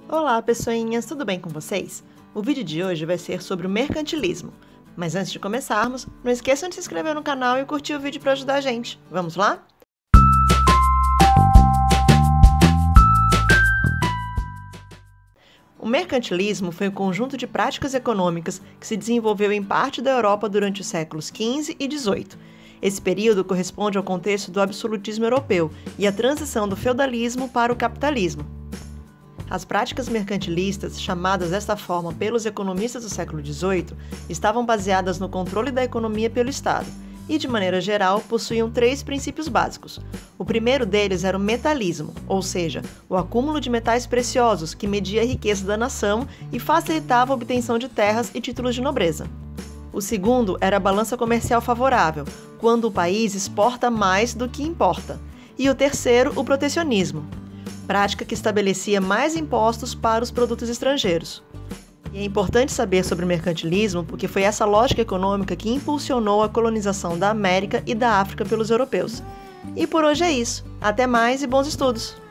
Olá, pessoinhas, tudo bem com vocês? O vídeo de hoje vai ser sobre o mercantilismo. Mas antes de começarmos, não esqueçam de se inscrever no canal e curtir o vídeo para ajudar a gente. Vamos lá? O mercantilismo foi um conjunto de práticas econômicas que se desenvolveu em parte da Europa durante os séculos XV e XVIII. Esse período corresponde ao contexto do absolutismo europeu e à transição do feudalismo para o capitalismo. As práticas mercantilistas, chamadas desta forma pelos economistas do século XVIII, estavam baseadas no controle da economia pelo Estado e, de maneira geral, possuíam três princípios básicos. O primeiro deles era o metalismo, ou seja, o acúmulo de metais preciosos que media a riqueza da nação e facilitava a obtenção de terras e títulos de nobreza. O segundo era a balança comercial favorável, quando o país exporta mais do que importa. E o terceiro, o protecionismo, prática que estabelecia mais impostos para os produtos estrangeiros. E é importante saber sobre o mercantilismo porque foi essa lógica econômica que impulsionou a colonização da América e da África pelos europeus. E por hoje é isso. Até mais e bons estudos!